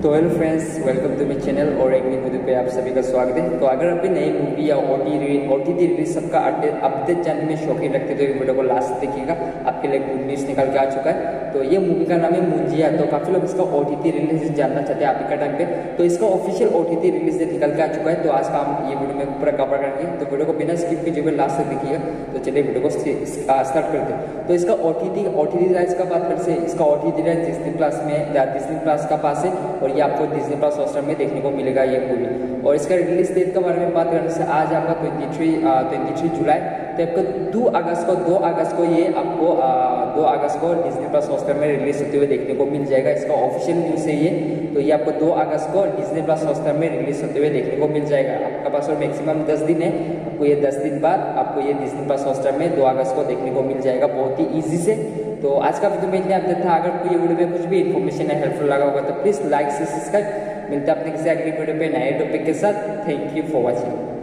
तो hello friends, welcome to my channel और एक नई वीडियो पे आप सभी का स्वागत है। तो अगर आप भी नई मूवी या OTT रिलीज सबका अपडेट जानने में शौकीन रखते तो ये वीडियो को लास्ट देखिएगा, आपके लिए गुड न्यूज़ निकल के आ चुका है। तो ये मूवी का नाम है मुंजिया। तो काफ़ी लोग इसका OTT रिलीज जानना चाहते हैं अभी का टाइम पे, तो इसका ऑफिशियल OTT रिलीज निकल के आ चुका है। तो आज का हम ये वीडियो में पूरा कवर करेंगे, तो वीडियो को बिना स्किप कीजिए, लास्ट तक देखिएगा। तो चलिए वीडियो को स्टार्ट करते हैं। तो इसका OTT राइट्स का बात करते हैं, इसका OTT राइट्स डिज्नी प्लस का पास है और ये आपको डिज्नी प्लस हॉटस्टार में देखने को मिलेगा ये मूवी। और इसका रिलीज डेट के बारे में बात करने से आज आपका 23 जुलाई, तो आपको 2 अगस्त को ये आपको 2 अगस्त को डिज्नी प्लस हॉटस्टार में रिलीज होते हुए देखने को मिल जाएगा। इसका ऑफिशियल न्यूज़ है ये। तो ये आपको 2 अगस्त को डिज्नी प्लस हॉटस्टार में रिलीज होते हुए देखने को मिल जाएगा। आपका पास और मैक्सिमम 10 दिन है, आपको ये 10 दिन बाद आपको ये डिज्नी प्लस हॉटस्टार में 2 अगस्त को देखने को मिल जाएगा, बहुत ही ईजी से। तो आज का वीडियो में इतने अपडेट था। अगर आपको ये वीडियो में कुछ भी इन्फॉर्मेशन है हेल्पफुल लगा होगा तो प्लीज़ लाइक से सब्सक्राइब। मिलते हैं अपने किसी अगली वीडियो पे नए टॉपिक के साथ। Thank you for watching.